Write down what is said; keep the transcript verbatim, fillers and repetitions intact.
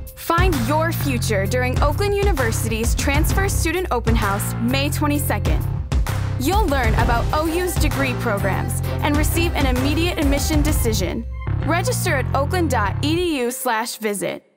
Find your future during Oakland University's Transfer Student Open House, May twenty-second. You'll learn about O U's degree programs and receive an immediate admission decision. Register at oakland dot e d u slash visit.